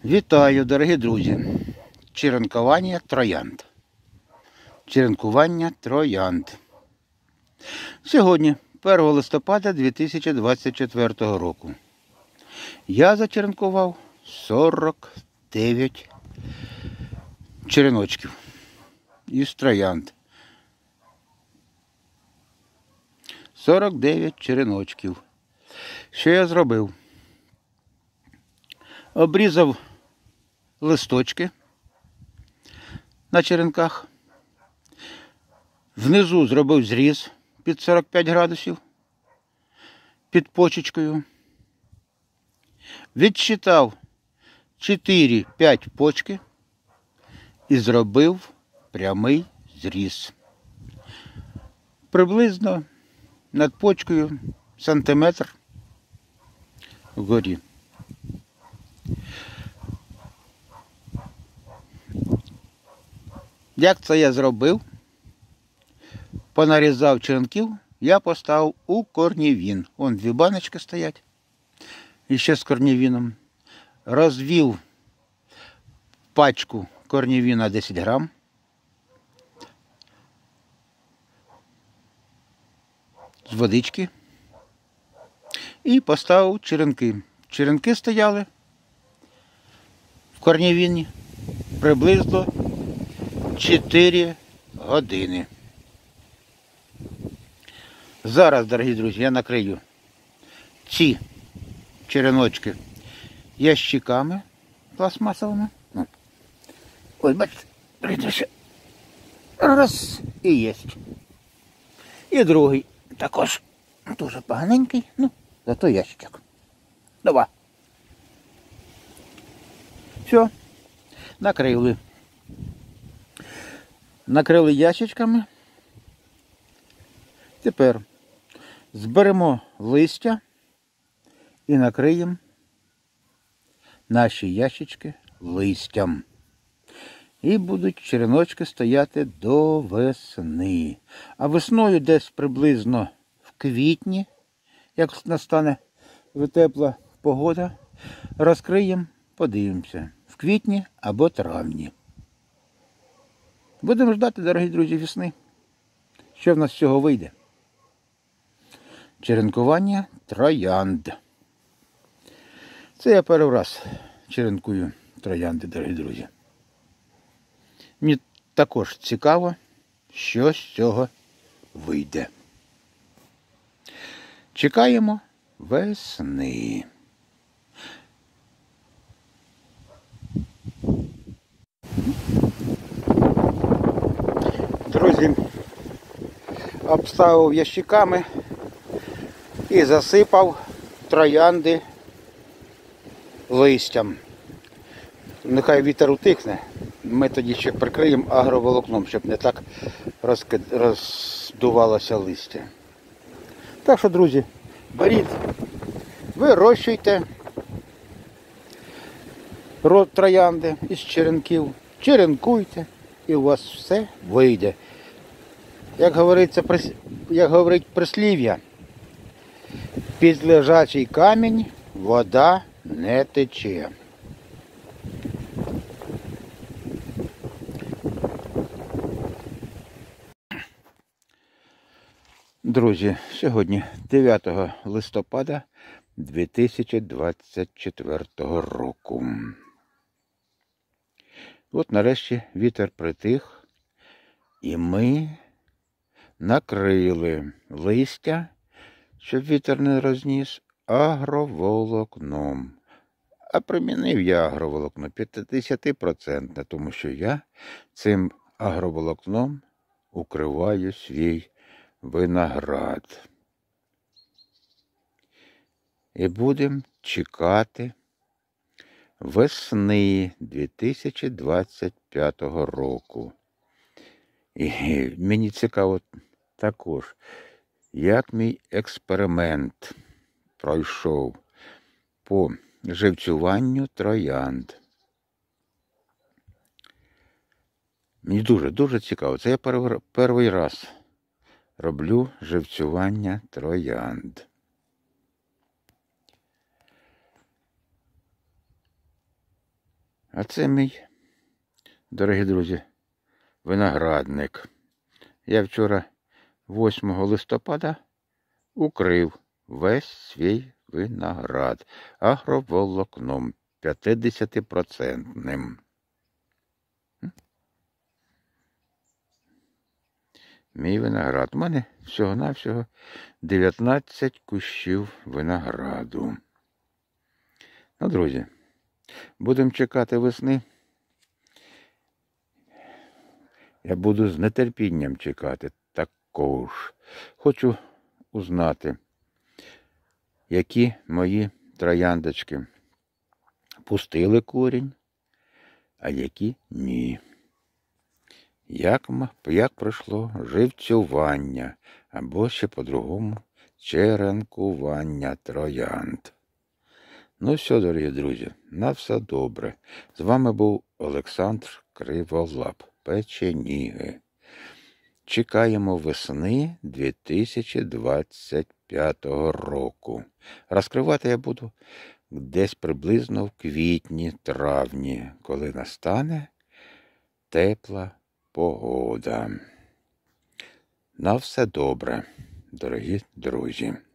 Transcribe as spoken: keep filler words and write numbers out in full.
Вітаю, дорогі друзі! Черенкування троянд. Черенкування троянд. Сьогодні, першого листопада дві тисячі двадцять четвертого року, я зачеренкував сорок дев'ять череночків із троянд. сорок дев'ять череночків. Що я зробив? Обрізав листочки на черенках. Внизу зробив зріз під сорок п'ять градусів, під почечкою. Відсчитав чотири-п'ять почки і зробив прямий зріз. Приблизно над почкою сантиметр вгорі. Як це я зробив? Понарізав черенків, я поставив у корнівін. Вон дві баночки стоять. І ще з корнівіном. Розвів пачку корнівіна десять грам. З водички. І поставив черенки. Черенки стояли в корнівіні приблизно чотири години. Зараз, дорогі друзі, я накрию ці череночки ящиками пластмасовими. Ось, бачите, ще раз і є. І другий також дуже поганенький, ну, зато ящичок. Два. Все, накрили. Накрили ящичками. Тепер зберемо листя і накриємо наші ящички листям. І будуть череночки стояти до весни. А весною десь приблизно в квітні, як настане тепла погода, розкриємо, подивимося. В квітні або травні. Будемо ждати, дорогі друзі, весни. Що в нас з цього вийде? Черенкування троянд. Це я перший раз черенкую троянди, дорогі друзі. Мені також цікаво, що з цього вийде. Чекаємо весни. Друзі, обставив ящиками і засипав троянди листям. Нехай вітер утихне, ми тоді ще прикриємо агроволокном, щоб не так розкид... роздувалося листя. Так що, друзі, беріть, вирощуйте род троянди із черенків, черенкуйте, і у вас все вийде. Як говориться, як говорить прислів'я, під лежачий камінь вода не тече. Друзі, сьогодні дев'ятого листопада дві тисячі двадцять четвертого року. От нарешті вітер притих, і ми накрили листя, щоб вітер не розніс, агроволокном. А примінив я агроволокно п'ятдесят відсотків, тому що я цим агроволокном укриваю свій виноград. І будемо чекати весни дві тисячі двадцять п'ятого року. І мені цікаво також, як мій експеримент пройшов по живцюванню троянд. Мені дуже-дуже цікаво. Це я перший раз роблю живцювання троянд. А це мій, дорогі друзі, виноградник. Я вчора восьмого листопада укрив весь свій виноград агроволокном п'ятдесятипроцентним. Мій виноград. У мене всього-навсього дев'ятнадцять кущів винограду. Ну, друзі, будемо чекати весни. Я буду з нетерпінням чекати також. Хочу узнати, які мої трояндочки пустили корінь, а які ні. Як, як пройшло живцювання, або ще по-другому черенкування троянд. Ну все, дорогі друзі, на все добре. З вами був Олександр Криволап, Печеніги. Чекаємо весни дві тисячі двадцять п'ятого року. Розкривати я буду десь приблизно в квітні-травні, коли настане тепла погода. На все добре, дорогі друзі.